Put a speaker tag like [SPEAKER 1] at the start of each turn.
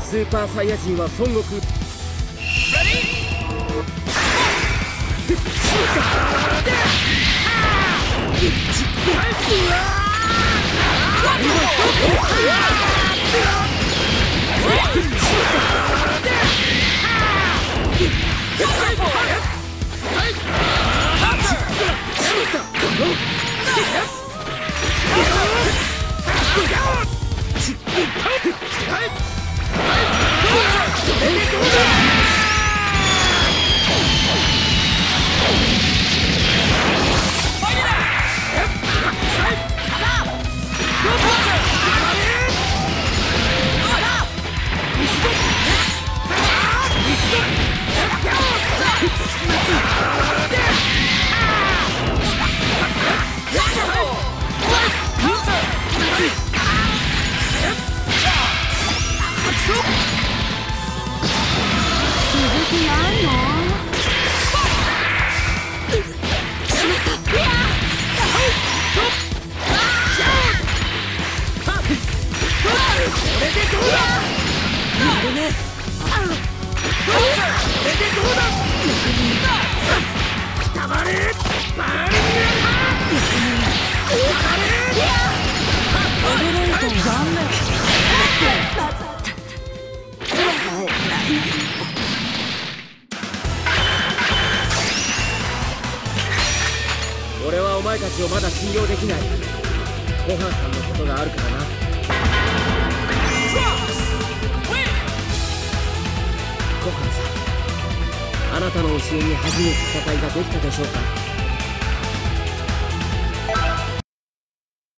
[SPEAKER 1] スーパーサイヤ人は孫悟空。俺はお前たちをまだ信用できない。ごはんさんのことがあるからな。ごはんさん、あなたの教えに初めて戦いができたでしょうか。